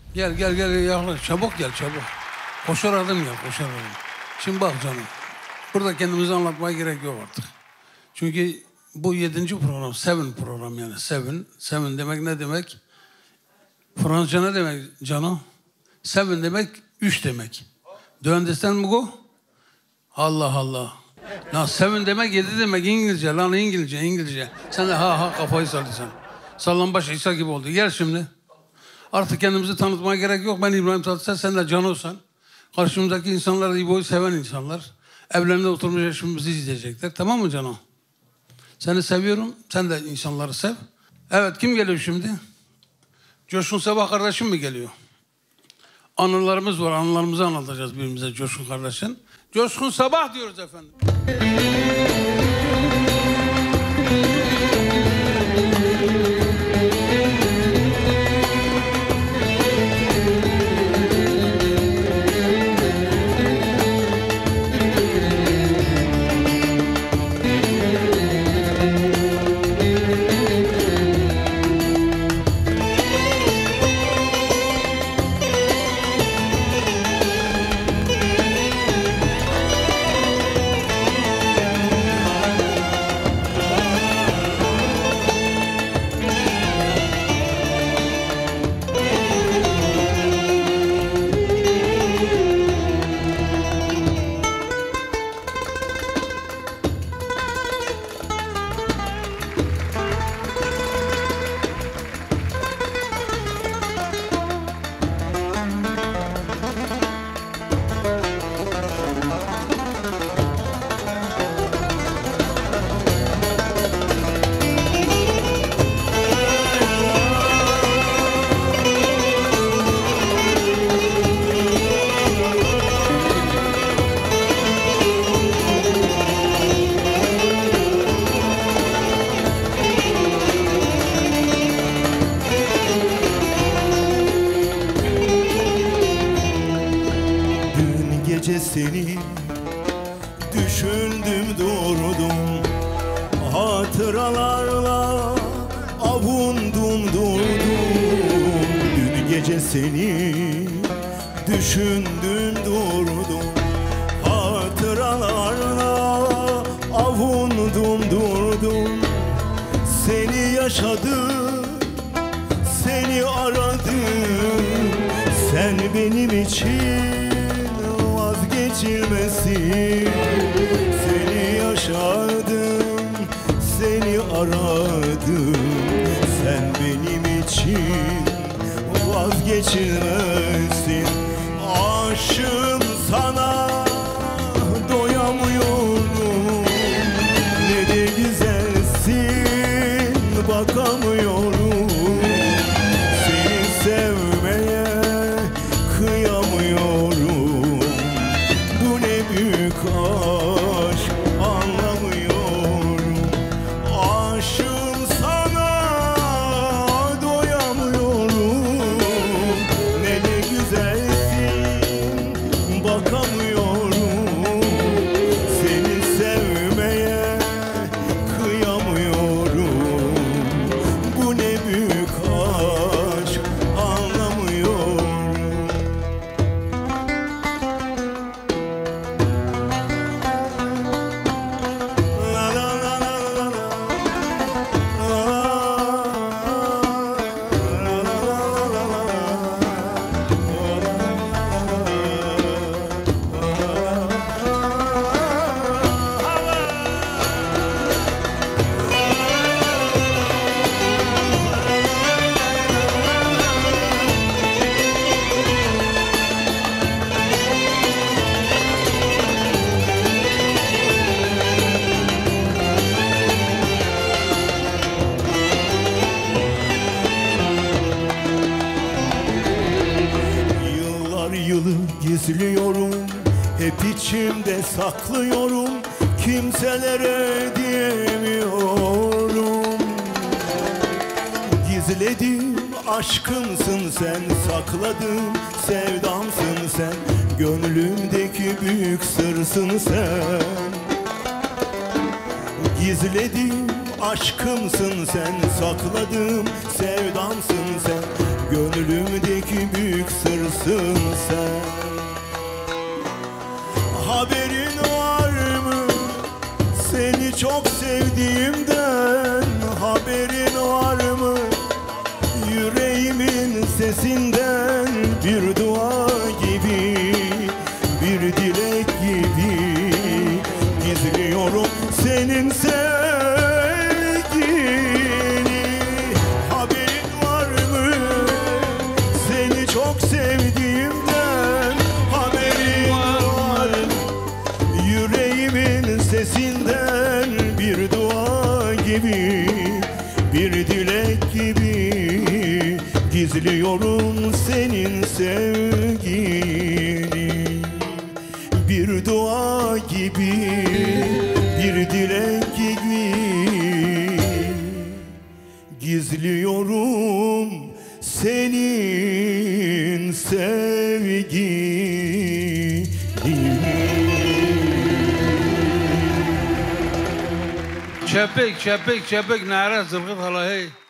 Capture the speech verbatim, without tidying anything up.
Gel gel gel yaklaş. Çabuk gel çabuk. Koşar adım gel koşar adım. Şimdi bak canım. Burada kendimizi anlatmaya gerek yok artık. Çünkü bu yedinci program. Seven program yani. Seven. Seven demek ne demek? Fransızca ne demek canım? Seven demek üç demek. Do you understand me go? Allah Allah. Ya seven demek yedi demek İngilizce. Lan İngilizce İngilizce. Sen de ha ha kafayı sallıyorsun. Sallanbaş İsa gibi oldu. Gel şimdi. Artık kendimizi tanıtmaya gerek yok. Ben İbrahim Tatlıses, sen de Can olsan. Karşımızdaki insanlar da İbo'yu seven insanlar. Evlerinde oturmuş yaşımızı izleyecekler. Tamam mı Cano? Seni seviyorum. Sen de insanları sev. Evet, kim geliyor şimdi? Coşkun Sabah kardeşim mi geliyor? Anılarımız var. Anılarımızı anlatacağız birbirimize Coşkun kardeşin. Coşkun Sabah diyoruz efendim. Seni düşündüm durdum, hatıralarla avundum durdum. Dün gece seni düşündüm durdum, hatıralarla avundum durdum. Seni yaşadım, seni aradım, sen benim için vazgeçilmesin. Seni yaşadım, seni aradım, sen benim için vazgeçilmesin. Aşığım sana, doyamıyorum, ne de güzelsin, bakamıyorum. Seni sevmeye kıyamıyorum. Büyük aşk anlamıyorum. Aşığım sana, doyamıyorum, ne de güzelsin, bakamıyorum. Seni sevmeye kıyamıyorum. Bu ne büyük aşk anlamıyorum. Yılı gizliyorum, hep içimde saklıyorum, kimselere diyemiyorum. Gizledim aşkımsın sen, sakladım sevdamsın sen, gönlümdeki büyük sırsın sen. Gizledim aşkımsın sen, sakladım sevdamsın sen, gönlümdeki büyük sesinden bir dua gibi, bir dilek gibi gizliyorum senin sevgini. Haberin var mı seni çok sevdiğimden? Haberin var yüreğimin sesinden bir dua gibi, bir dilek gibi gizliyorum senin sevgini. Bir dua gibi, bir dilek gibi gizliyorum senin sevgini. Çepek, çepek, çepek, nara zırgıt hala hey.